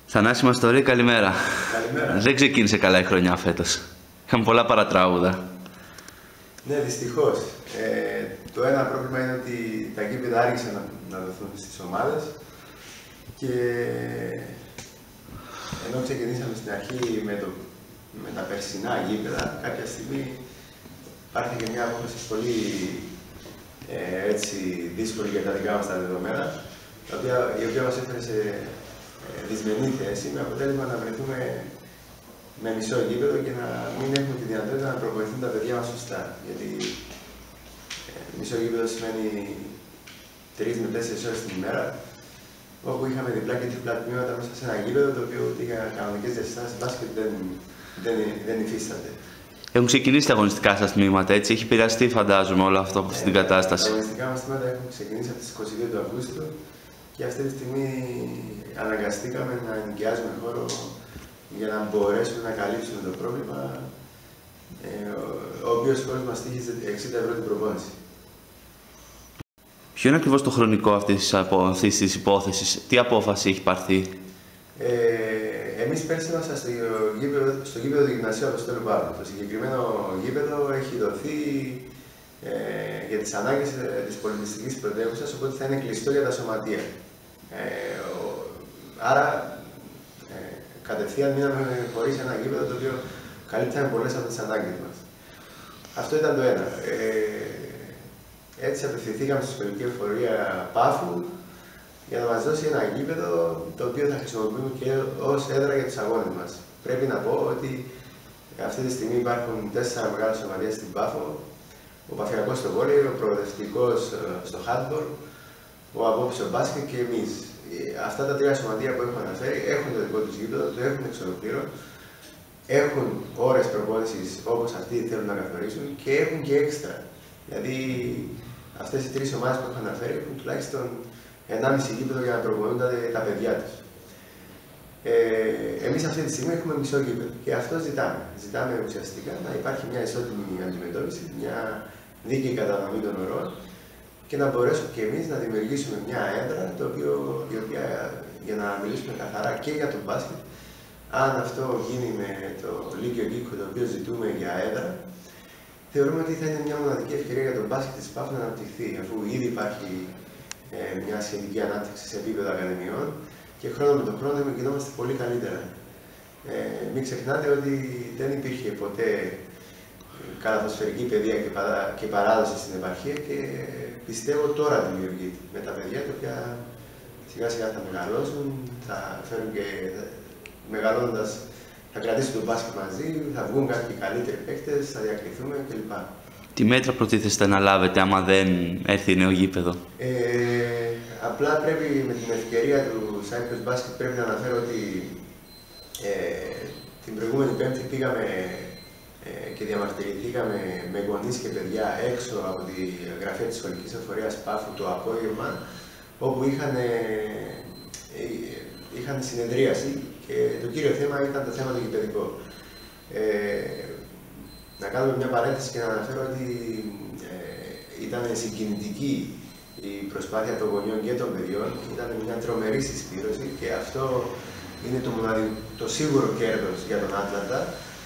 Θανάση Μαστορή, καλημέρα. Καλημέρα. Δεν ξεκίνησε καλά η χρονιά φέτος. Είχαμε πολλά παρατράγουδα. Ναι, δυστυχώς. Το ένα πρόβλημα είναι ότι τα γήπεδα άρχισαν να δοθούν στις ομάδες και ενώ ξεκινήσαμε στην αρχή με τα περσινά γήπεδα, κάποια στιγμή υπάρχει και μια απόφαση πολύ δύσκολη για τα δικά μας τα δεδομένα, η οποία μας έφερε σε δυσμενή θέση, με αποτέλεσμα να βρεθούμε με μισό γήπεδο και να μην έχουμε τη δυνατότητα να προπονηθούν τα παιδιά μας σωστά. Γιατί μισό γήπεδο σημαίνει 3 με 4 ώρες την ημέρα, όπου είχαμε διπλά και τριπλά τμήματα μέσα σε ένα γήπεδο, το οποίο ούτε για κανονικές διαστάσεις μπάσκετ δεν υφίσταται. Έχουν ξεκινήσει τα αγωνιστικά σας τμήματα, έτσι. Έχει επηρεαστεί, φαντάζομαι, όλο αυτό από την κατάσταση. Τα αγωνιστικά μας τμήματα έχουν ξεκινήσει από τις 22 του Αυγούστου και αυτή τη στιγμή αναγκαστήκαμε να ενοικιάζουμε χώρο για να μπορέσουμε να καλύψουμε το πρόβλημα, ο οποίος χώρος μας στοίχιζε 60 € την προπόνηση. Ποιο είναι ακριβώς το χρονικό αυτής της υπόθεσης, τι απόφαση έχει πάρθει? Εμείς πέρσι ήμασταν στο γήπεδο του Γυμνασίου Αποστόλου Παύλου. Το συγκεκριμένο γήπεδο έχει δοθεί για τις ανάγκες της πολιτιστικής πρωτεύουσας, οπότε θα είναι κλειστό για τα σωματεία. Άρα, κατευθείαν μείναμε χωρίς ένα γήπεδο το οποίο καλύπτανε πολλές από τις ανάγκες μας. Αυτό ήταν το ένα. Έτσι απευθυνθήκαμε στη σχολική εφορία Πάφου για να μας δώσει ένα γήπεδο το οποίο θα χρησιμοποιούμε και ως έδρα για τους αγώνες μας. Πρέπει να πω ότι αυτή τη στιγμή υπάρχουν 4 μεγάλα σωματεία στην Πάφο, ο Παφιακός στο βόλεϊ, ο Προοδευτικός στο handball, ο Απόψε στο μπάσκετ και εμείς. Αυτά τα 3 σωματεία που έχω αναφέρει έχουν το δικό τους γήπεδο, το έχουν εξ ολοκλήρου, έχουν ώρες προπόνησης όπως αυτοί θέλουν να καθορίσουν και έχουν και έξτρα. Δηλαδή, αυτές οι 3 ομάδες που έχω αναφέρει έχουν τουλάχιστον 1,5 γήπεδο για να προπονούνται τα παιδιά τους. Εμείς αυτή τη στιγμή έχουμε μισό γήπεδο και αυτό ζητάμε. Ζητάμε ουσιαστικά να υπάρχει μια ισότιμη αντιμετώπιση, μια δίκαιη κατανομή των ωρών και να μπορέσουμε και εμείς να δημιουργήσουμε μια έδρα, η οποία, για να μιλήσουμε καθαρά και για τον μπάσκετ, αν αυτό γίνει με το Λύκειο Γκίκο, το οποίο ζητούμε για έδρα, θεωρούμε ότι θα είναι μια μοναδική ευκαιρία για τον μπάσκετ της Πάφου να αναπτυχθεί, αφού ήδη υπάρχει μια σχετική ανάπτυξη σε επίπεδο ακαδημιών και χρόνο με τον χρόνο γινόμαστε πολύ καλύτερα. Μην ξεχνάτε ότι δεν υπήρχε ποτέ καλαθοσφαιρική παιδεία και παράδοση στην επαρχία και πιστεύω τώρα δημιουργείται με τα παιδιά τα οποία σιγά σιγά θα μεγαλώσουν, θα φέρουν και μεγαλώνοντας θα κρατήσουν τον μπάσκετ μαζί, θα βγουν κάποιοι καλύτεροι παίκτες, θα διακριθούμε κλπ. Τι μέτρα προτίθεστε να λάβετε άμα δεν έρθει νέο γήπεδο? Απλά πρέπει με την ευκαιρία του Cyprus Basket πρέπει να αναφέρω ότι την προηγούμενη Πέμπτη πήγαμε και διαμαρτυρηθήκαμε με γονείς και παιδιά έξω από τη γραφεία της σχολικής εφορίας Πάφου το απόγευμα, όπου είχαν συνεδρίαση και το κύριο θέμα ήταν το θέμα το γηπεδικό. Να κάνουμε μια παρένθεση και να αναφέρω ότι ήταν συγκινητική η προσπάθεια των γονιών και των παιδιών, ήταν μια τρομερή συσπήρωση και αυτό είναι το σίγουρο κέρδος για τον Άτλαντα.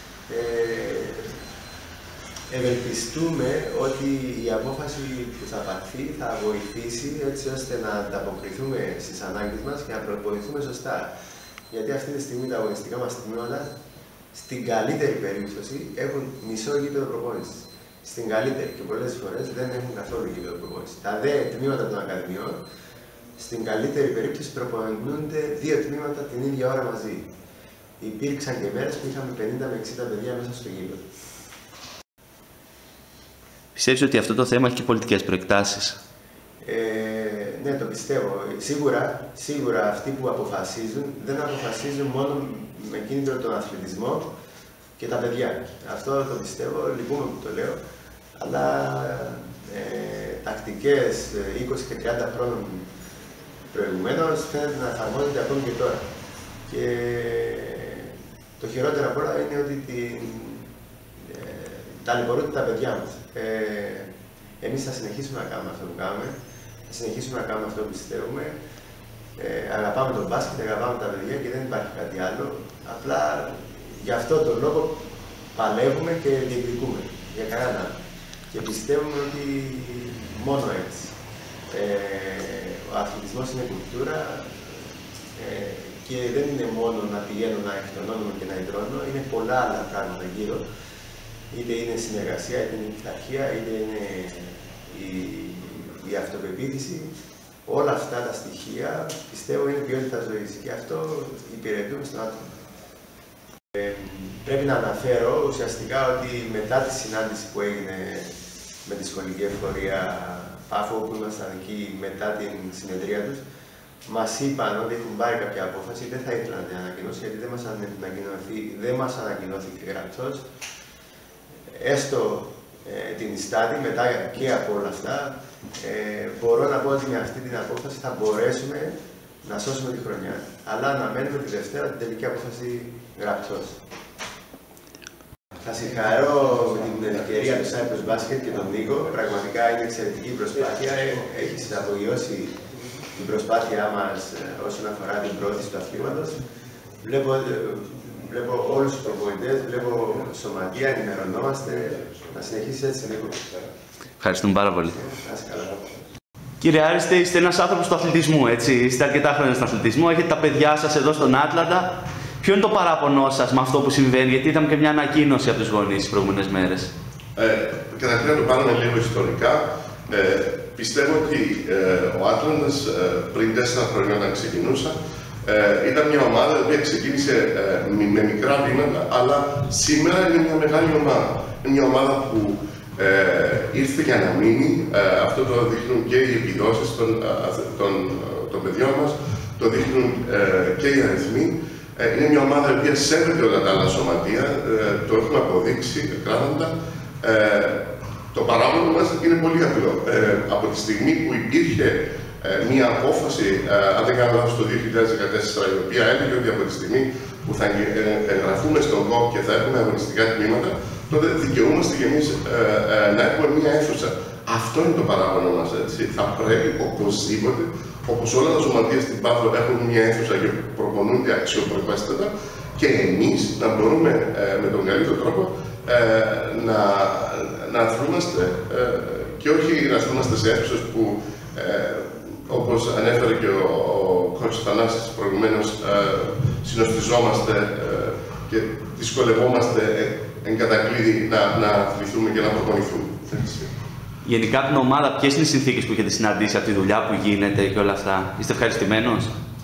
Ευελπιστούμε ότι η απόφαση που θα πάρθει θα βοηθήσει έτσι ώστε να ανταποκριθούμε στις ανάγκες μας και να προπονηθούμε σωστά. Γιατί αυτή τη στιγμή τα αγωνιστικά μας τμήματα, στην καλύτερη περίπτωση, έχουν μισό γήπεδο προπόνησης. Στην καλύτερη και πολλές φορές δεν έχουν καθόλου γήπεδο προπόνησης. Τα δε τμήματα των ακαδημιών, στην καλύτερη περίπτωση προπονούνται 2 τμήματα την ίδια ώρα μαζί. Υπήρξαν και μέρες που είχαμε 50 με 60 παιδιά μέσα στο γήπεδο. Πιστεύεις ότι αυτό το θέμα έχει και πολιτικές προεκτάσεις? Ναι, το πιστεύω. Σίγουρα αυτοί που αποφασίζουν, δεν αποφασίζουν μόνο με κίνητρο τον αθλητισμό και τα παιδιά. Αυτό το πιστεύω, λυπούμε που το λέω, αλλά τακτικές 20 και 30 χρόνων προηγουμένως φαίνεται να εφαρμόζονται ακόμη και τώρα. Και το χειρότερο απ' όλα είναι ότι ταλαιπωρούνται τα παιδιά μας. Εμείς θα συνεχίσουμε να κάνουμε αυτό που κάνουμε, θα συνεχίσουμε να κάνουμε αυτό που πιστεύουμε. Αγαπάμε τον μπάσκετ, αγαπάμε τα παιδιά και δεν υπάρχει κάτι άλλο. Απλά γι' αυτό τον λόγο παλεύουμε και διεκδικούμε. Για κανένα. Και πιστεύουμε ότι μόνο έτσι. Ο αθλητισμός είναι κουλτούρα και δεν είναι μόνο να πηγαίνω να εκτονώνουμε και να ιδρώνω, είναι πολλά άλλα πράγματα γύρω. Είτε είναι συνεργασία, είτε είναι η πειθαρχία, είτε είναι η αυτοπεποίθηση. Όλα αυτά τα στοιχεία πιστεύω είναι ποιότητα ζωής και αυτό υπηρετούμε στον άνθρωπο. Πρέπει να αναφέρω ουσιαστικά ότι μετά τη συνάντηση που έγινε με τη σχολική εφορία Πάφο, που ήμασταν εκεί μετά την συνεδρία τους, μας είπαν ότι έχουν πάρει κάποια απόφαση, δεν θα ήθελαν να την ανακοινώσουν γιατί δεν μας ανακοινώθηκε γραπτός. Έστω την Ιστάδη, μετά και από όλα αυτά, μπορώ να πω ότι με αυτή την απόφαση θα μπορέσουμε να σώσουμε τη χρονιά. Αλλά αναμένουμε τη Δευτέρα την τελική απόφαση γραπτός. Θα συγχαρώ με την ευκαιρία του Cyprus Basket και τον Νίκο. Πραγματικά είναι εξαιρετική προσπάθεια. Έχεις απογειώσει την προσπάθειά μας όσον αφορά την πρόθεση του αθλήματος. Βλέπω όλους τους προπονητές, βλέπω σωματεία, ενημερωνόμαστε. Να συνεχίσεις έτσι, Νίκο. Ευχαριστούμε πάρα πολύ. Κύριε Άριστε, είστε ένας άνθρωπος του αθλητισμού, έτσι. Είστε αρκετά χρόνια στον αθλητισμό, έχετε τα παιδιά σας εδώ στον Άτλαντα. Ποιο είναι το παράπονό σας με αυτό που συμβαίνει, γιατί είδαμε και μια ανακοίνωση από τους γονείς τις προηγούμενες μέρες. Καταρχήν να το πάρουμε λίγο ιστορικά. Πιστεύω ότι ο Άτλαντας πριν 4 χρόνια όταν ξεκινούσα ήταν μια ομάδα η οποία ξεκίνησε με μικρά βήματα, αλλά σήμερα είναι μια μεγάλη ομάδα. Είναι μια ομάδα που ήρθε για να μείνει. Αυτό το δείχνουν και οι επιδόσεις των παιδιών μας, το δείχνουν και οι αριθμοί. Είναι μια ομάδα η οποία σέβεται όλα τα άλλα σωματεία, το έχουμε αποδείξει εκράδαντα. Το παράπονο μας είναι πολύ απλό. Από τη στιγμή που υπήρχε μια απόφαση, αν δεν κάνω λάθος, το 2014, η οποία έλεγε ότι από τη στιγμή που θα εγγραφούμε στον ΚΟΠ και θα έχουμε αγωνιστικά τμήματα, τότε δικαιούμαστε κι εμείς να έχουμε μια αίθουσα. Αυτό είναι το παράπονο μας, έτσι. Θα πρέπει οπωσδήποτε, όπως όλα τα σωματεία στην Πάφο έχουν μια αίθουσα και προπονούνται αξιοπρεπέστατα, και εμείς να μπορούμε με τον καλύτερο τρόπο να αθλούμαστε και όχι να αθλούμαστε σε αίθουσες που, όπως ανέφερε και ο coach Θανάσης προηγουμένως, συνοστιζόμαστε και δυσκολευόμαστε εν κατακλείδη να αθληθούμε και να προπονηθούμε. Γενικά από την ομάδα, ποιες είναι οι συνθήκες που έχετε συναντήσει από τη δουλειά που γίνεται και όλα αυτά, είστε ευχαριστημένος?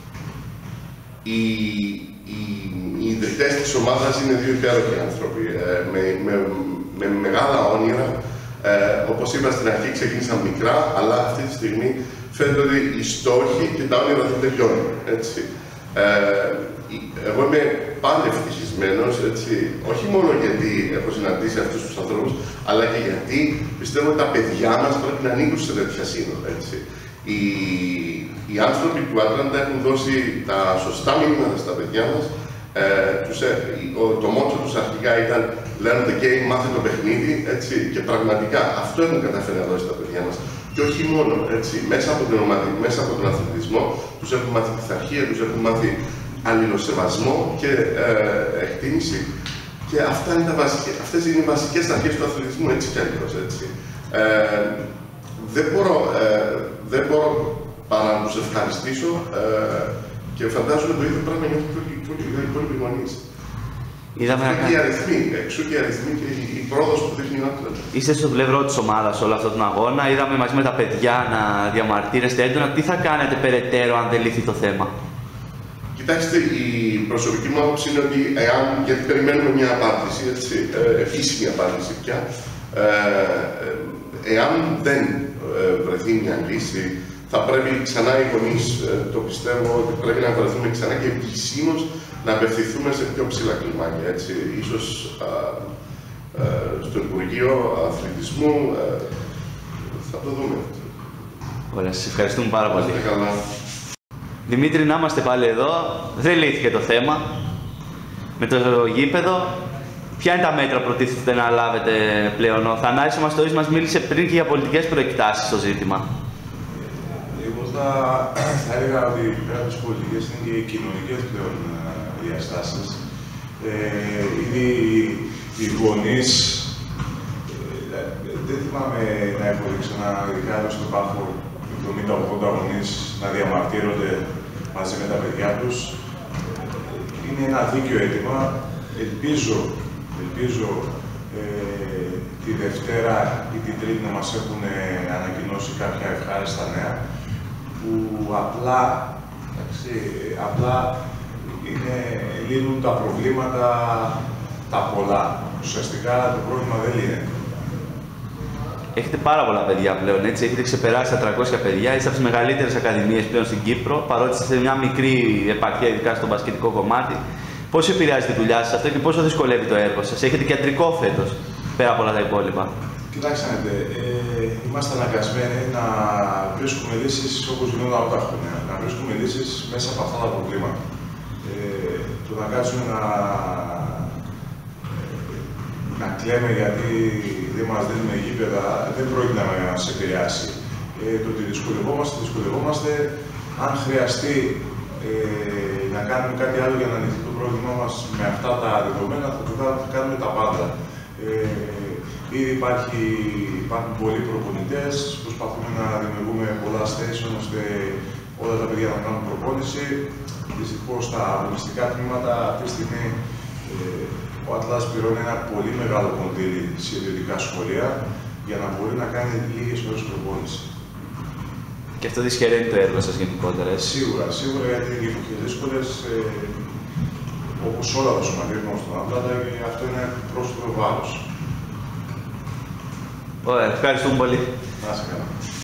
Οι ιδρυτές της ομάδας είναι δύο υπέροχοι άνθρωποι, με μεγάλα όνειρα. Όπως είπα στην αρχή, ξεκίνησαν μικρά, αλλά αυτή τη στιγμή φαίνεται ότι οι στόχοι και τα όνειρα δεν τελειώνουν. Έτσι. Εγώ είμαι πάντα ευτυχισμένος, όχι μόνο γιατί έχω συναντήσει αυτούς τους ανθρώπους, αλλά και γιατί πιστεύω ότι τα παιδιά μας πρέπει να ανήκουν σε τέτοια σύνολα. Οι άνθρωποι του Άτλαντα έχουν δώσει τα σωστά μηνύματα στα παιδιά μας. Το μότο τους αρχικά ήταν «Learn the game, μάθε το παιχνίδι», και πραγματικά αυτό έχουν καταφέρει να δώσει τα παιδιά μας. Και όχι μόνο, μέσα από τον αθλητισμό τους έχουν μάθει πειθαρχία, τους έχουν μάθει αλληλοσεβασμό και εκτίμηση. Και αυτές είναι οι βασικές αρχές του αθλητισμού, έτσι κι αλλιώς. Δεν μπορώ παρά να τους ευχαριστήσω και φαντάζομαι το ίδιο πράγμα νιώθουν και οι υπόλοιποι γονείς. Εξού και οι αριθμοί και η πρόοδος που δείχνει ο Άτλαντας. Είστε στο πλευρό της ομάδας όλο αυτόν τον αγώνα. Είδαμε μαζί με τα παιδιά να διαμαρτύρεστε έντονα. Τι θα κάνετε περαιτέρω αν δεν λυθεί το θέμα? Κοιτάξτε, η προσωπική μου άποψη είναι ότι γιατί περιμένουμε μια απάντηση, επίσημη απάντηση πια, εάν δεν βρεθεί μια λύση, θα πρέπει ξανά οι γονείς, το πιστεύω, ότι πρέπει να βρεθούμε ξανά και επισήμως να απευθυνθούμε σε πιο ψηλά κλιμάκια. Ίσως στο Υπουργείο Αθλητισμού θα το δούμε. Ωραία, σας ευχαριστούμε πάρα πολύ. Καλά. Δημήτρη, να είμαστε πάλι εδώ. Δεν λύθηκε το θέμα με το γήπεδο. Ποια είναι τα μέτρα που προτίθεται να λάβετε πλέον? Ο Θανάσης ο Μαστοής μας μίλησε πριν και για πολιτικές προεκτάσεις στο ζήτημα. Πρώτα θα έλεγα ότι πέρα από τις πολιτικές είναι και οι κοινωνικές πλέον διαστάσεις. Ήδη οι γονείς, δεν θυμάμαι να έχω δει ξανά, ειδικά εδώ στον Πάφο, 70-80 γονείς να διαμαρτύρονται μαζί με τα παιδιά τους. Είναι ένα δίκαιο αίτημα. Ελπίζω τη Δευτέρα ή την Τρίτη να μας έχουν ανακοινώσει κάποια ευχάριστα νέα, που απλά λύνουν τα προβλήματα τα πολλά. Ουσιαστικά το πρόβλημα δεν λύνεται. Έχετε πάρα πολλά παιδιά πλέον, έτσι. Έχετε ξεπεράσει τα 300 παιδιά. Είστε από τις μεγαλύτερες ακαδημίες πλέον στην Κύπρο, παρότι είστε σε μια μικρή επαρχία, ειδικά στο μπασκετικό κομμάτι. Πώς επηρεάζει τη δουλειά σας αυτό και πόσο δυσκολεύει το έργο σας? Έχετε και ιατρικό φέτος, πέρα από όλα τα υπόλοιπα. Κοιτάξτε, είμαστε αναγκασμένοι να βρίσκουμε λύσεις όπως γινόταν από τα χρόνια. Να βρίσκουμε λύσεις μέσα από αυτά τα προβλήματα. Το να κάτσουμε να κλαίμε γιατί δεν μας δίνουμε γήπεδα, δεν πρόκειται να μας επηρεάσει. Το ότι δυσκολευόμαστε, αν χρειαστεί να κάνουμε κάτι άλλο για να λυθεί το πρόβλημά μας με αυτά τα δεδομένα, θα κάνουμε τα πάντα. Ήδη υπάρχουν πολλοί προπονητές, προσπαθούμε να δημιουργούμε πολλά station ώστε όλα τα παιδιά να κάνουν προπόνηση. Δυστυχώς τα αγωνιστικά τμήματα αυτή τη στιγμή ο Ατλάς πληρώνει ένα πολύ μεγάλο κονδύλι σε ιδιωτικά σχολεία για να μπορεί να κάνει λίγες ώρες προπόνηση. Και αυτό δυσχεραίνει το έργο σας γενικότερα, έτσι. Σίγουρα, γιατί οι εποχές δύσκολες, όπως όλα τα σωματεία στον Ατλάντα, αυτό είναι πρόσθετο βάρος. Ωραία, ευχαριστούμε πολύ. Να είσαι καλά.